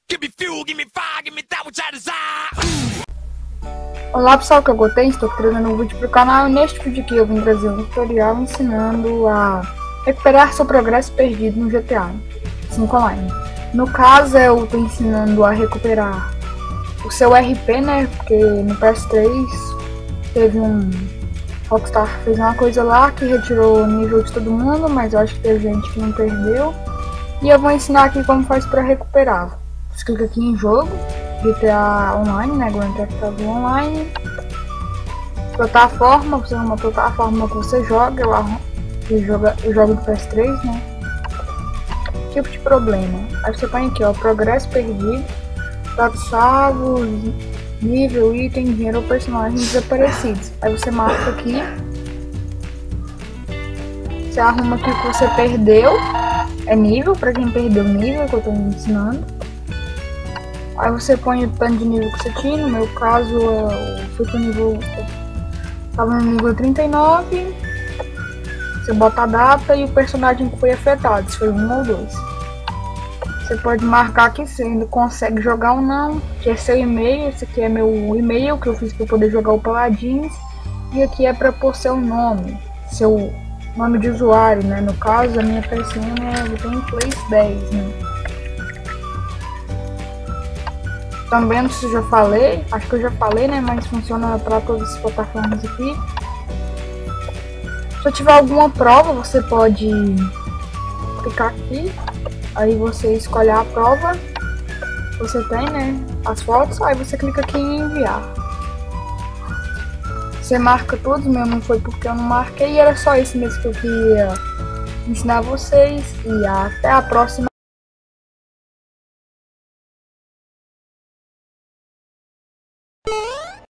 Give me fuel, give me fire, give me that which I desire. Olá pessoal, que eu gostei, estou trazendo um vídeo para o canal e neste vídeo aqui eu vim trazer um tutorial ensinando a recuperar seu progresso perdido no GTA 5 Online. No caso eu estou ensinando a recuperar o seu RP, né, porque no PS3 teve Rockstar fez uma coisa lá que retirou o nível de todo mundo, mas eu acho que teve gente que não perdeu. E eu vou ensinar aqui como faz para recuperar. Você clica aqui em jogo, GTA Online, né, Grand Theft Auto Online. Plataforma, você uma plataforma que você joga, eu jogo do PS3, né. Tipo de problema. Aí você põe aqui, ó, progresso perdido, dados salvos, nível, item, dinheiro ou personagens desaparecidos. Aí você marca aqui. Você arruma aqui o que você perdeu. É nível, pra quem perdeu nível, que eu tô ensinando. Aí você põe o tanto de nível que você tinha. No meu caso, eu fui pro nível... Tava no nível 39. Você bota a data e o personagem que foi afetado, se foi 1 ou 2. Você pode marcar aqui se ainda consegue jogar ou não, que é seu e-mail. Esse aqui é meu e-mail que eu fiz para poder jogar o Paladins. E aqui é para pôr seu nome, seu nome de usuário, né? No caso, a minha PSN é Gameplays10, né? Também não sei se eu já falei, acho que eu já falei, né? Mas funciona para todas as plataformas aqui. Se eu tiver alguma prova, você pode clicar aqui. Aí você escolhe a prova, você tem, né, as fotos, aí você clica aqui em enviar. Você marca tudo, meu não foi porque eu não marquei, e era só isso mesmo que eu queria ensinar vocês, e até a próxima.